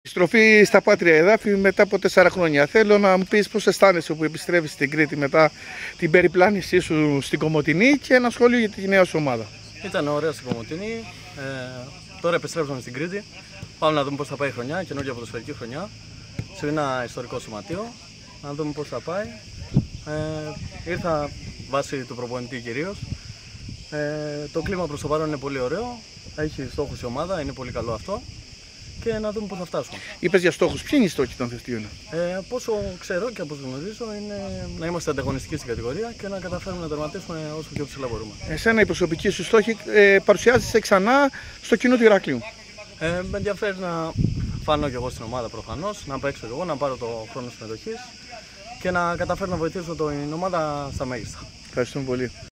Στροφή στα πάτρια εδάφη μετά από 4 χρόνια. Θέλω να μου πεις πώς αισθάνεσαι που επιστρέφεις στην Κρήτη μετά την περιπλάνησή σου στην Κομοτηνή και ένα σχόλιο για τη νέα σου ομάδα. Ήταν ωραία στην Κομοτηνή. Τώρα επιστρέψαμε στην Κρήτη. Πάμε να δούμε πώς θα πάει η χρονιά, καινούργια ποδοσφαιρική χρονιά. Σε ένα ιστορικό σωματείο. Να δούμε πώς θα πάει. Ήρθα βάσει του προπονητή κυρίως. Το κλίμα προς το παρόν είναι πολύ ωραίο. Έχει στόχους η ομάδα, είναι πολύ καλό αυτό. Και να δούμε πώς θα φτάσουμε. Είπες για στόχους. Ποιοι είναι οι στόχοι των θεστίων? Πόσο ξέρω και όπως γνωρίζω είναι να είμαστε ανταγωνιστικοί στην κατηγορία και να καταφέρουμε να τερματίσουμε όσο πιο ψηλά μπορούμε. Εσένα η προσωπική σου στόχη παρουσιάζεσαι ξανά στο κοινό του Ηρακλείου. Με ενδιαφέρει να φανώ κι εγώ στην ομάδα προφανώς, να παίξω κι εγώ, να πάρω το χρόνο συμμετοχής και να καταφέρω να βοηθήσω την ομάδα στα μέγιστα. Ευχαριστούμε πολύ.